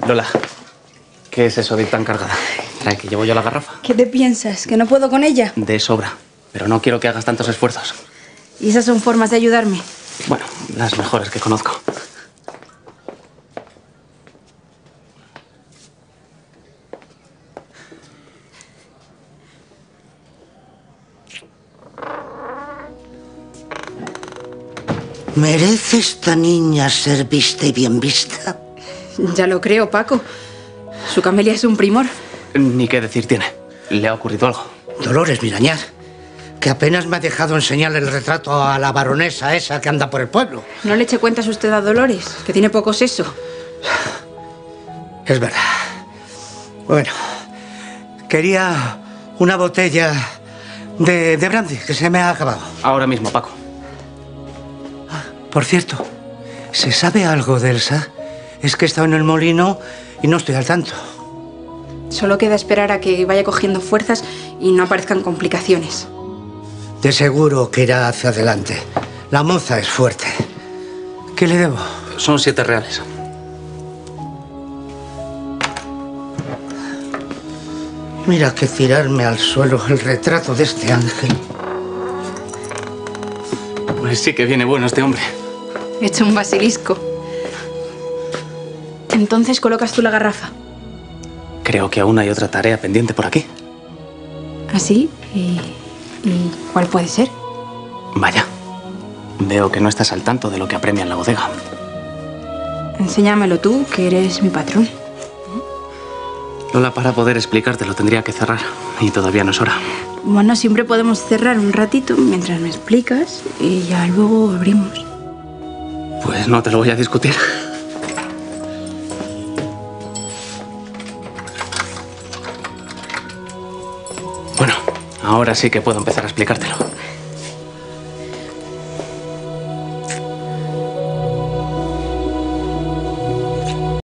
Lola, ¿qué es eso de ir tan cargada? Trae, que llevo yo la garrafa. ¿Qué te piensas? ¿Que no puedo con ella? De sobra, pero no quiero que hagas tantos esfuerzos. ¿Y esas son formas de ayudarme? Bueno, las mejores que conozco. ¿Merece esta niña ser vista y bien vista? Ya lo creo, Paco. Su camelia es un primor. Ni qué decir tiene. ¿Le ha ocurrido algo? Dolores Mirañar, que apenas me ha dejado enseñarle el retrato a la baronesa esa que anda por el pueblo. No le eche cuentas usted a Dolores, que tiene poco seso. Es verdad. Bueno, quería una botella de brandy, que se me ha acabado. Ahora mismo, Paco. Por cierto, ¿se sabe algo de Elsa? Es que he estado en el molino y no estoy al tanto. Solo queda esperar a que vaya cogiendo fuerzas y no aparezcan complicaciones. De seguro que irá hacia adelante. La moza es fuerte. ¿Qué le debo? Son 7 reales. Mira que tirarme al suelo el retrato de este ángel. Pues sí que viene bueno este hombre. He hecho un basilisco. Entonces colocas tú la garrafa. Creo que aún hay otra tarea pendiente por aquí. ¿Así? ¿Y cuál puede ser? Vaya. Veo que no estás al tanto de lo que apremia en la bodega. Enséñamelo tú, que eres mi patrón. Lola, para poder explicártelo tendría que cerrar. Y todavía no es hora. Bueno, siempre podemos cerrar un ratito mientras me explicas y ya luego abrimos. Pues no te lo voy a discutir. Bueno, ahora sí que puedo empezar a explicártelo.